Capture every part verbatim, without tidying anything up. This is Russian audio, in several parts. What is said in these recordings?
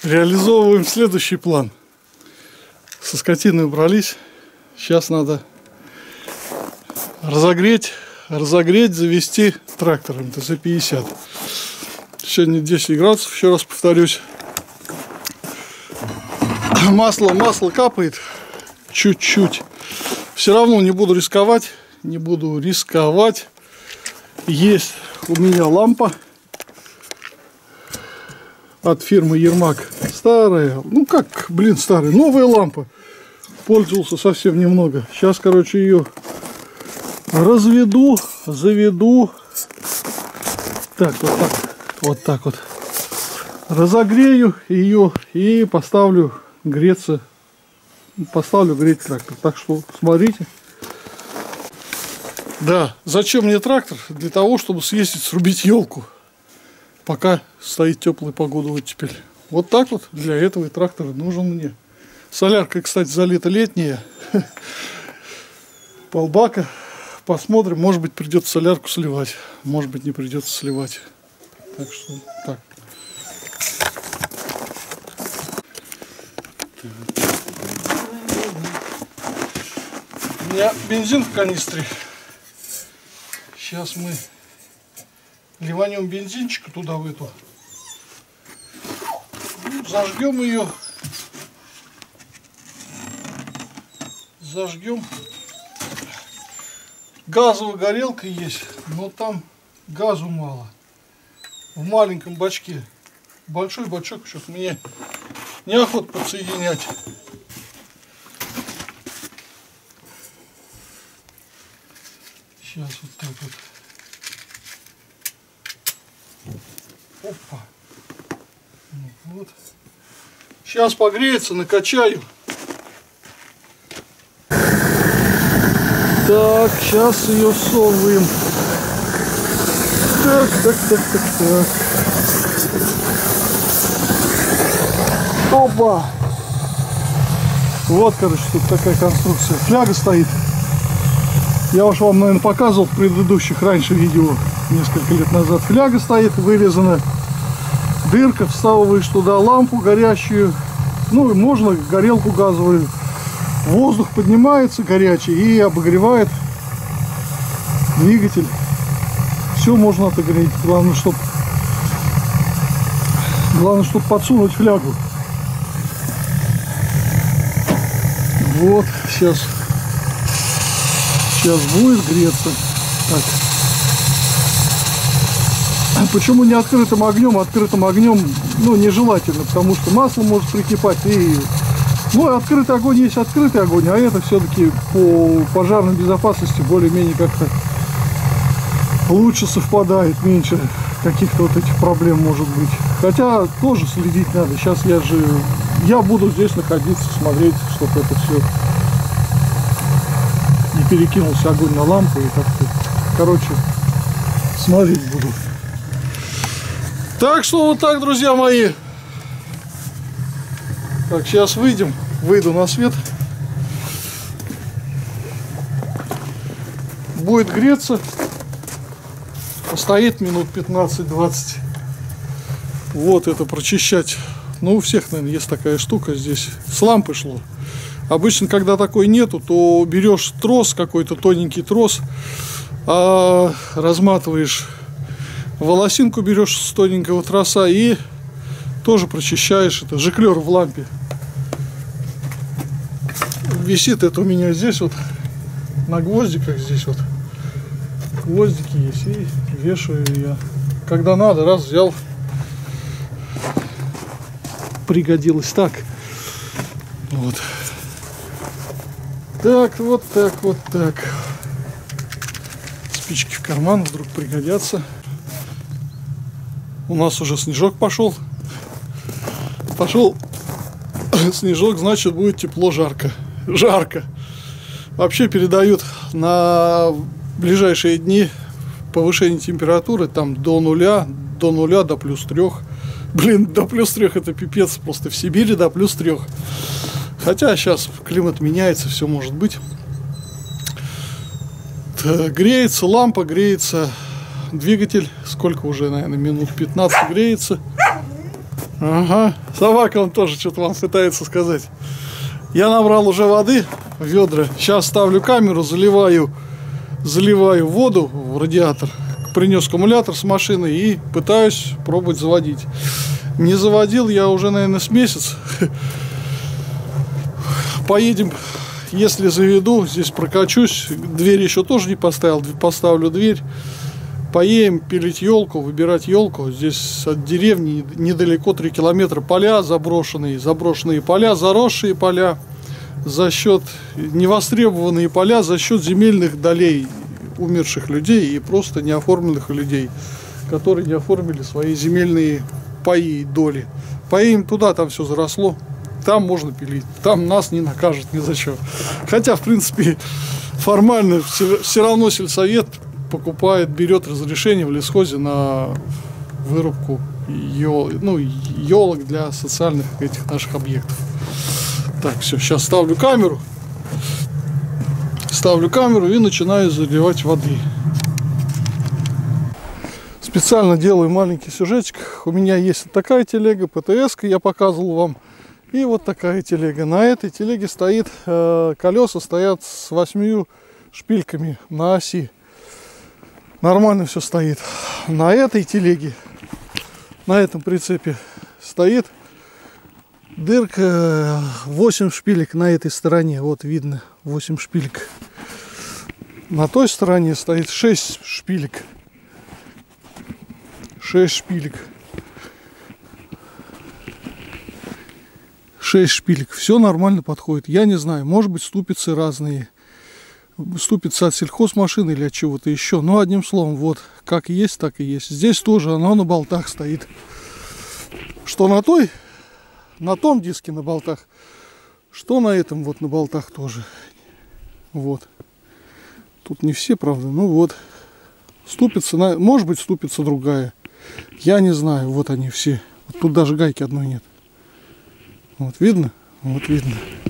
Реализовываем следующий план. Со скотиной убрались. Сейчас надо разогреть, разогреть, завести трактор эм тэ зэ пятьдесят. Сегодня десять градусов, еще раз повторюсь. Масло, масло капает чуть-чуть. Все равно не буду рисковать, не буду рисковать. Есть у меня лампа от фирмы Ермак. Старая, ну как, блин, старая, новая лампа. Пользовался совсем немного. Сейчас, короче, ее разведу, заведу. Так, вот так, вот так вот. Разогрею ее и поставлю греться. Поставлю греть трактор. Так что смотрите. Да, зачем мне трактор? Для того, чтобы съездить, срубить елку. Пока стоит теплая погода вот теперь. Вот так вот для этого и трактор нужен мне. Солярка, кстати, залита летняя. Полбака. Посмотрим, может быть, придется солярку сливать. Может быть, не придется сливать. Так что так. У меня бензин в канистре. Сейчас мы ливанем бензинчика туда, в эту. Зажгем ее. Зажгем. Газовая горелка есть, но там газу мало. В маленьком бачке. Большой бачок что-то мне неохота подсоединять. Сейчас вот так вот. Опа. Вот. Сейчас погреется, накачаю. Так, сейчас ее совываем. Так, так, так, так, так. Опа! Вот, короче, тут такая конструкция. Фляга стоит. Я уж вам, наверное, показывал в предыдущих раньше видео, несколько лет назад. Фляга стоит, вырезана. Дырка, всовываешь туда лампу горящую. Ну, и можно горелку газовую. Воздух поднимается горячий и обогревает двигатель. Все можно отогреть. Главное, чтобы главное, чтобы подсунуть флягу. Вот, сейчас сейчас будет греться. Так. Почему не открытым огнем? Открытым огнем, ну, нежелательно, потому что масло может прикипать и... Ну, открытый огонь есть открытый огонь, а это все-таки по пожарной безопасности более-менее как-то лучше совпадает, меньше каких-то вот этих проблем может быть. Хотя тоже следить надо. Сейчас я же, я буду здесь находиться, смотреть, чтобы это все не перекинулся огонь на лампу и как-то, короче, смотреть буду. Так что вот так, друзья мои. Так, сейчас выйдем, выйду на свет. Будет греться. Постоит минут пятнадцать-двадцать. Вот это прочищать. Ну, у всех, наверное, есть такая штука здесь. С лампы шло. Обычно, когда такой нету, то берешь трос, какой-то тоненький трос, а разматываешь волосинку, берешь с тоненького троса и тоже прочищаешь. Это жиклер в лампе. Висит это у меня здесь вот на гвоздиках. Здесь вот гвоздики есть. И вешаю я. Когда надо, раз взял. Пригодилось так. Вот. Так, вот так, вот так. Спички в карман, вдруг пригодятся. У нас уже снежок пошел. Пошел снежок, значит, будет тепло, жарко. Жарко. Вообще передают на ближайшие дни повышение температуры там до нуля, до нуля, до плюс трех. Блин, до плюс трех это пипец. Просто в Сибири до плюс трех. Хотя сейчас климат меняется, все может быть. Греется лампа, греется двигатель. Сколько уже, наверное, минут пятнадцать греется. Ага, собака он тоже что-то вам пытается сказать. Я набрал уже воды в ведра. Сейчас ставлю камеру, заливаю, заливаю воду в радиатор. Принес аккумулятор с машины и пытаюсь пробовать заводить. Не заводил я уже, наверное, с месяц. Поедем, если заведу, здесь прокачусь. Дверь еще тоже не поставил, поставлю дверь. Поедем пилить елку, выбирать елку. Здесь от деревни недалеко, три километра, поля заброшенные, заброшенные поля, заросшие поля. За счет невостребованные поля, за счет земельных долей умерших людей и просто неоформленных людей, которые не оформили свои земельные паи и доли. Поедем туда, там все заросло, там можно пилить, там нас не накажут ни за что. Хотя, в принципе, формально все, все равно сельсовет покупает, берет разрешение в лесхозе на вырубку ел, ну, елок для социальных этих наших объектов. Так, все, сейчас ставлю камеру. Ставлю камеру и начинаю заливать воды. Специально делаю маленький сюжетик. У меня есть такая телега, ПТС-ка, я показывал вам. И вот такая телега. На этой телеге стоит, э, колеса стоят с восьмью шпильками на оси. Нормально все стоит. На этой телеге, на этом прицепе стоит дырка, восемь шпилек на этой стороне. Вот видно, восемь шпилек. На той стороне стоит шесть шпилек. шесть шпилек. шесть шпилек. Все нормально подходит. Я не знаю, может быть, ступицы разные. Ступица от сельхозмашины или от чего-то еще. Но одним словом, вот как есть, так и есть. Здесь тоже оно на болтах стоит. Что на той, на том диске на болтах, что на этом вот на болтах тоже. Вот. Тут не все, правда. Ну вот. Ступица, на, может быть, ступица другая. Я не знаю. Вот они все. Вот тут даже гайки одной нет. Вот видно? Вот видно.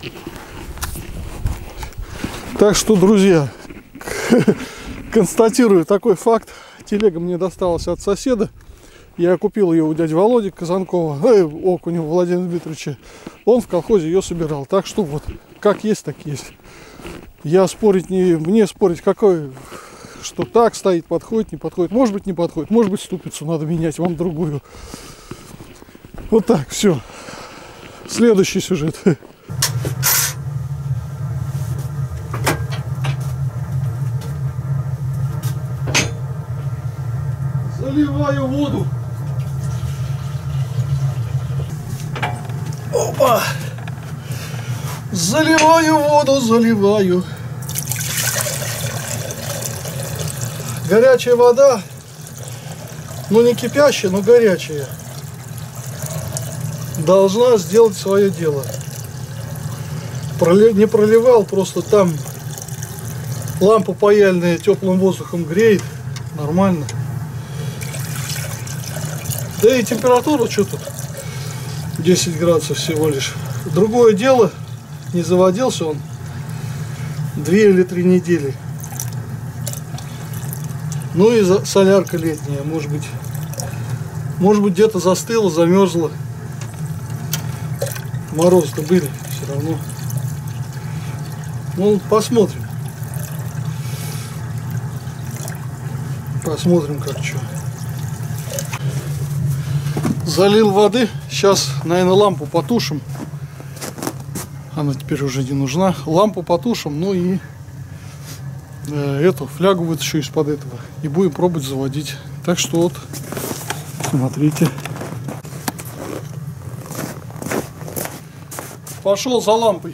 Так что, друзья, констатирую такой факт. Телега мне досталась от соседа. Я купил ее у дяди Володи Казанкова, э, окуня Владимира Дмитриевича. Он в колхозе ее собирал. Так что вот, как есть, так есть. Я спорить не... Мне спорить какой... Что так стоит, подходит, не подходит. Может быть, не подходит. Может быть, ступицу надо менять, вам другую. Вот так, все. Следующий сюжет. Заливаю воду. Опа! Заливаю воду, заливаю. Горячая вода, ну не кипящая, но горячая, должна сделать свое дело. Пролив, не проливал, просто там лампа паяльная теплым воздухом греет, нормально. Да и температура что тут, десять градусов всего лишь. Другое дело, не заводился он две или три недели. Ну и за, солярка летняя, может быть, может быть где-то застыла, замерзла. Морозы-то были все равно. Ну, посмотрим. Посмотрим, как что. Залил воды. Сейчас, наверное, лампу потушим. Она теперь уже не нужна. Лампу потушим, ну и э, эту флягу вытащу из-под этого. И будем пробовать заводить. Так что вот, смотрите. Пошел за лампой.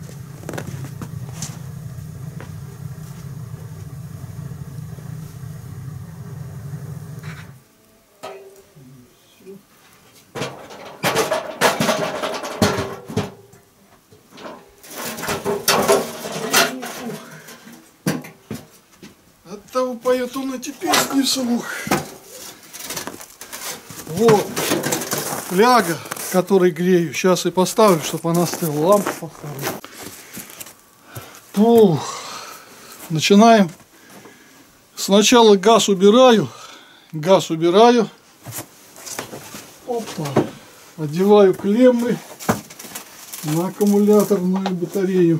Оттого поет он эти песни вслух. Вот фляга, которой грею. Сейчас и поставлю, чтобы она стыла. Лампу поставлю. Пух. Начинаем. Сначала газ убираю. Газ убираю. Опа. Одеваю клеммы на аккумуляторную батарею.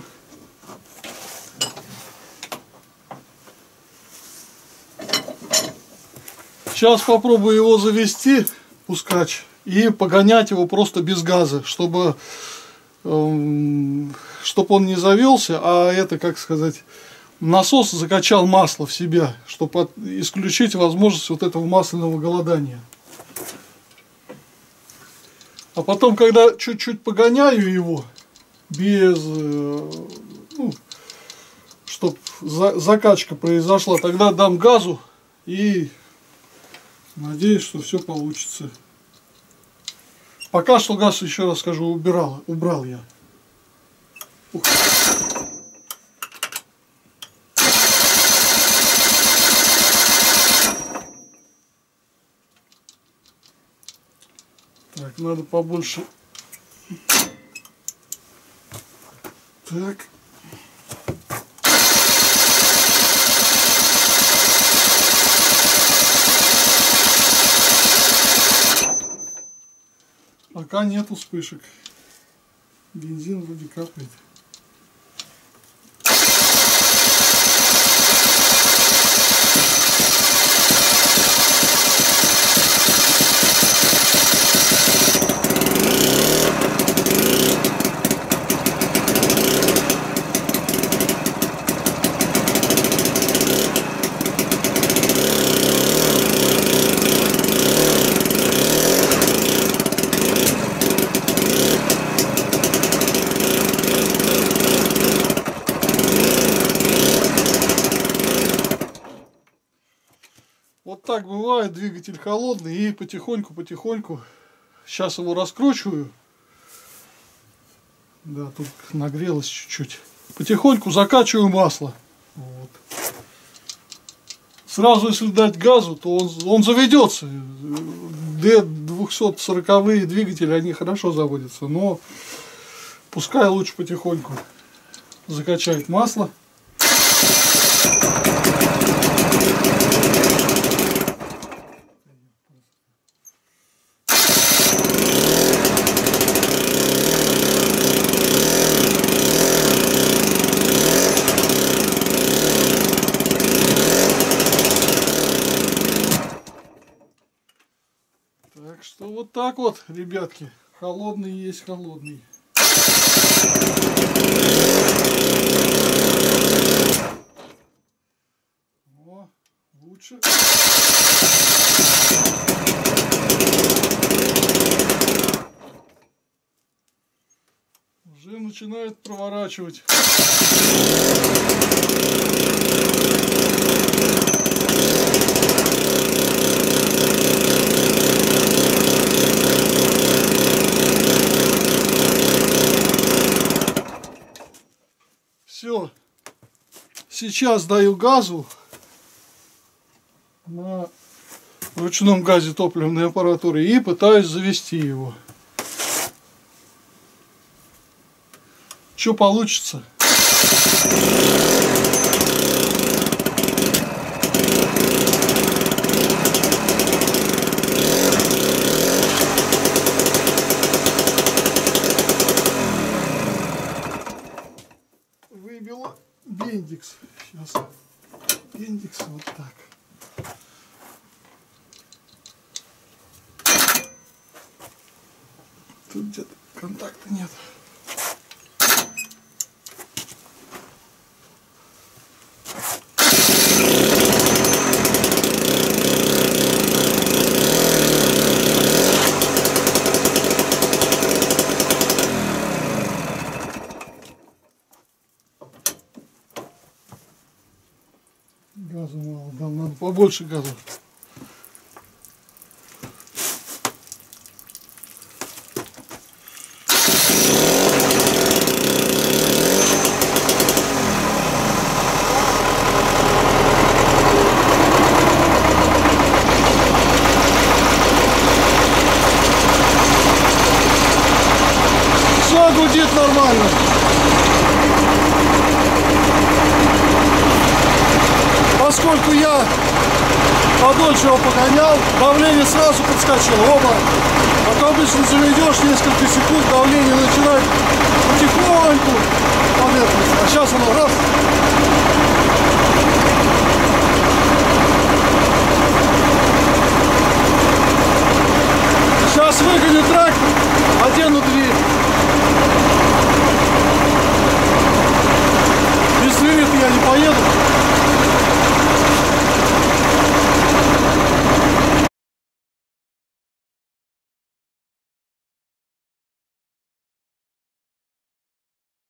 Сейчас попробую его завести, пускач, и погонять его просто без газа, чтобы, эм, чтобы он не завелся, а это, как сказать, насос закачал масло в себя, чтобы исключить возможность вот этого масляного голодания. А потом, когда чуть-чуть погоняю его, без, ну, чтобы за, закачка произошла, тогда дам газу и надеюсь, что все получится. Пока что газ, еще раз скажу, убирал, убрал я. Ух. Так, надо побольше. Так. Пока нету вспышек. Бензин вроде капает. Вот так бывает, двигатель холодный, и потихоньку-потихоньку, сейчас его раскручиваю, да, тут нагрелось чуть-чуть, потихоньку закачиваю масло, вот. Сразу если дать газу, то он, он заведется, Д двести сороковые двигатели, они хорошо заводятся, но пускай лучше потихоньку закачает масло. Так что вот так вот, ребятки, холодный есть холодный. О, лучше. Уже начинает проворачивать. Все, сейчас даю газу на ручном газе топливной аппаратуры и пытаюсь завести его. Что получится? Выбила бендикс. Сейчас бендикс вот так. Тут где-то контакта нет. Газу мало, нам надо побольше газа. Все гудит нормально. Поскольку я подольше его погонял, давление сразу подскочило, оба. А то обычно заведешь несколько секунд, давление начинает потихоньку. Вот это. А сейчас оно раз.